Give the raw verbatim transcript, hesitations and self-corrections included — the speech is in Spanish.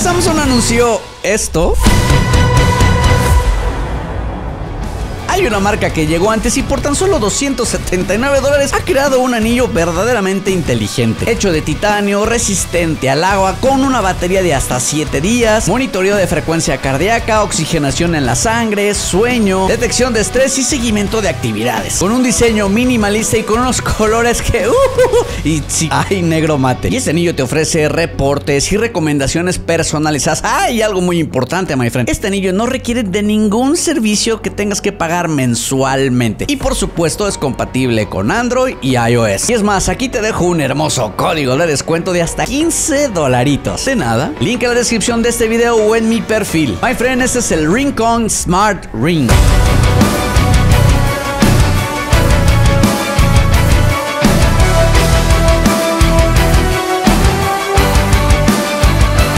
Samsung anunció esto. Hay una marca que llegó antes y por tan solo doscientos setenta y nueve dólares ha creado un anillo verdaderamente inteligente, hecho de titanio, resistente al agua, con una batería de hasta siete días, monitoreo de frecuencia cardíaca, oxigenación en la sangre, sueño, detección de estrés y seguimiento de actividades, con un diseño minimalista y con unos colores que uh, uh, y sí, hay negro mate. Y este anillo te ofrece reportes y recomendaciones personalizadas. Ah, y algo muy importante, my friend, este anillo no requiere de ningún servicio que tengas que pagar mensualmente, y por supuesto es compatible con Android y iOS. Y es más, aquí te dejo un hermoso código de descuento de hasta quince dolaritos. De nada, link en la descripción de este video o en mi perfil. My friend, este es el Rincon Smart Ring.